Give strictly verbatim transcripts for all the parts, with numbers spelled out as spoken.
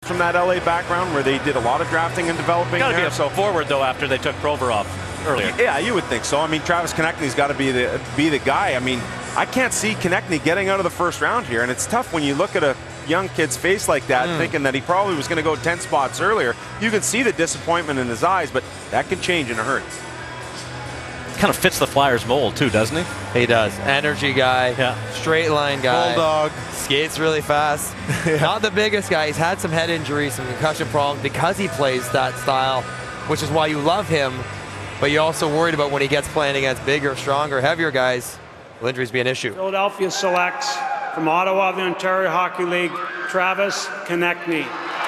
from that L A background where they did a lot of drafting and developing. Got to be there, a so forward though after they took Provorov earlier. Yeah, you would think so. I mean, Travis Konecny's got to be the be the guy. I mean, I can't see Konecny getting out of the first round here, and it's tough when you look at a young kid's face like that, mm. thinking that he probably was going to go ten spots earlier. You can see the disappointment in his eyes, but that can change in a hurry. Kind of fits the Flyers mold too, doesn't he? He does. Energy guy, yeah. Straight line guy. Bulldog. Skates really fast. yeah. Not the biggest guy. He's had some head injuries, some concussion problems because he plays that style, which is why you love him, but you're also worried about when he gets playing against bigger, stronger, heavier guys, will injuries be an issue? Philadelphia selects from Ottawa, the Ontario Hockey League, Travis Konecny.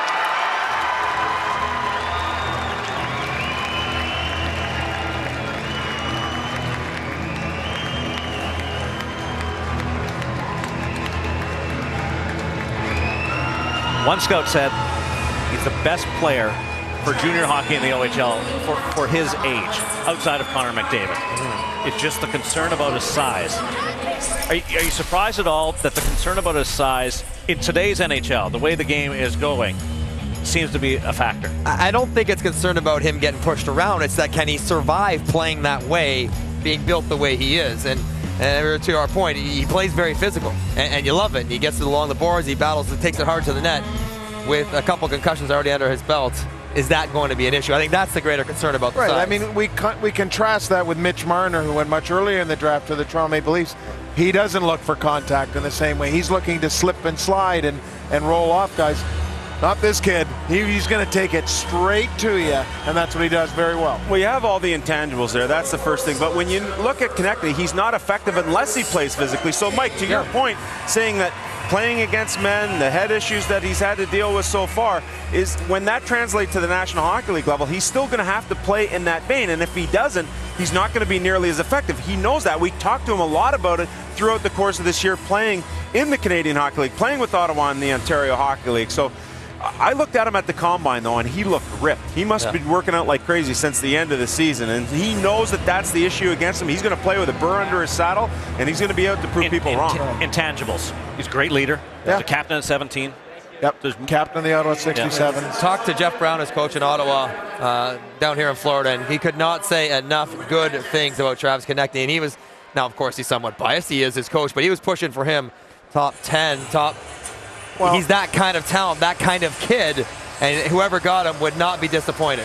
One scout said he's the best player for junior hockey in the O H L for, for his age, outside of Connor McDavid. Mm. It's just the concern about his size. Are you, are you surprised at all that the concern about his size in today's N H L, the way the game is going, seems to be a factor? I don't think it's concerned about him getting pushed around. It's that can he survive playing that way, being built the way he is. And, and to our point, he plays very physical, and, and you love it. He gets it along the boards, he battles, it takes it hard to the net. With a couple concussions already under his belt, is that going to be an issue? I think that's the greater concern about the right. size. I mean, we con we contrast that with Mitch Marner, who went much earlier in the draft to the Toronto Maple Leafs. He doesn't look for contact in the same way. He's looking to slip and slide and and roll off guys. Not this kid. He, he's going to take it straight to you, and that's what he does very well. Well, you have all the intangibles there. That's the first thing. But when you look at Konecny, he's not effective unless he plays physically. So, Mike, to yeah. your point, saying that playing against men, the head issues that he's had to deal with so far, is when that translates to the National Hockey League level, he's still going to have to play in that vein. And if he doesn't, he's not going to be nearly as effective. He knows that. We talked to him a lot about it throughout the course of this year, playing in the Canadian Hockey League, playing with Ottawa in the Ontario Hockey League. So I looked at him at the Combine, though, and he looked ripped. He must yeah. be working out like crazy since the end of the season, and he knows that that's the issue against him. He's going to play with a burr under his saddle, and he's going to be out to prove in, people in, wrong. Intangibles. He's a great leader. Yeah. He's a captain at seventeen. Yep, there's captain of the Ottawa sixty-seven. Yeah. Talked to Jeff Brown, his coach in Ottawa, uh, down here in Florida, and he could not say enough good things about Travis Konecny. And he was, now of course he's somewhat biased, he is his coach, but he was pushing for him top ten, top. Well, he's that kind of talent, that kind of kid, and whoever got him would not be disappointed.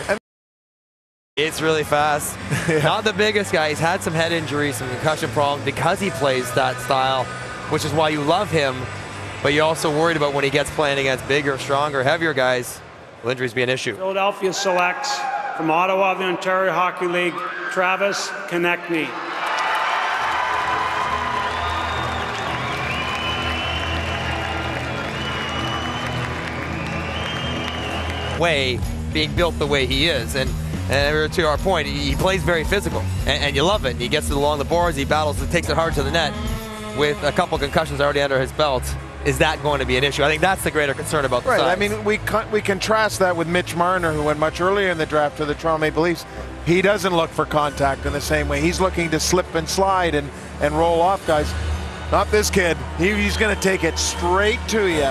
It's really fast. yeah. Not the biggest guy. He's had some head injuries, some concussion problems because he plays that style, which is why you love him, but you're also worried about when he gets playing against bigger, stronger, heavier guys, will injuries be an issue? Philadelphia selects from Ottawa, the Ontario Hockey League, Travis Konecny. Way, being built the way he is, and, and to our point, he plays very physical, and, and you love it. He gets it along the boards, he battles, it takes it hard to the net. With a couple concussions already under his belt, is that going to be an issue? I think that's the greater concern about the right. size. I mean, we con we contrast that with Mitch Marner, who went much earlier in the draft to the Toronto Maple Leafs. He doesn't look for contact in the same way. He's looking to slip and slide and and roll off guys. Not this kid. He, he's going to take it straight to you.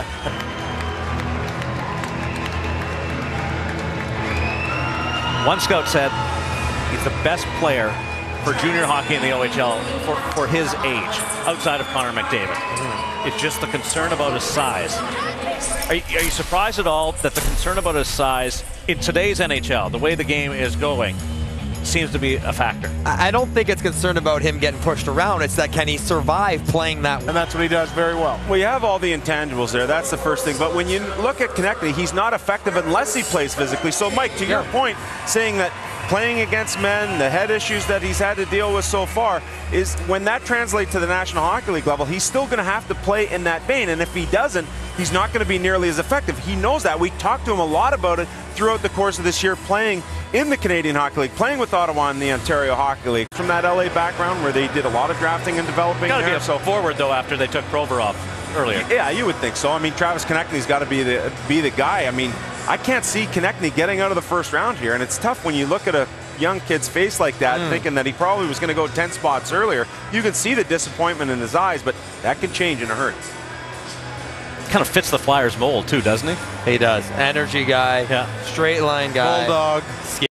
One scout said he's the best player for junior hockey in the O H L for, for his age, outside of Connor McDavid. Mm. It's just the concern about his size. Are you, are you surprised at all that the concern about his size in today's N H L, the way the game is going, seems to be a factor? I don't think it's concerned about him getting pushed around. It's that can he survive playing that way? And that's what he does very well. Well, you have all the intangibles there. That's the first thing. But when you look at Konecny, he's not effective unless he plays physically. So, Mike, to yeah. your point, saying that playing against men, the head issues that he's had to deal with so far, is when that translates to the National Hockey League level, he's still going to have to play in that vein. And if he doesn't, he's not going to be nearly as effective. He knows that. We talked to him a lot about it throughout the course of this year, playing in the Canadian Hockey League, playing with Ottawa in the Ontario Hockey League. From that L A background where they did a lot of drafting and developing. Got to there, be a so forward though after they took Provorov earlier. Yeah, you would think so. I mean, Travis Konecny's got to be the be the guy. I mean, I can't see Konecny getting out of the first round here, and it's tough when you look at a young kid's face like that, mm. thinking that he probably was going to go ten spots earlier. You can see the disappointment in his eyes, but that can change in a hurry. kind of fits the Flyers mold too, doesn't he? He does. Energy guy. Yeah. Straight line guy. Bulldog.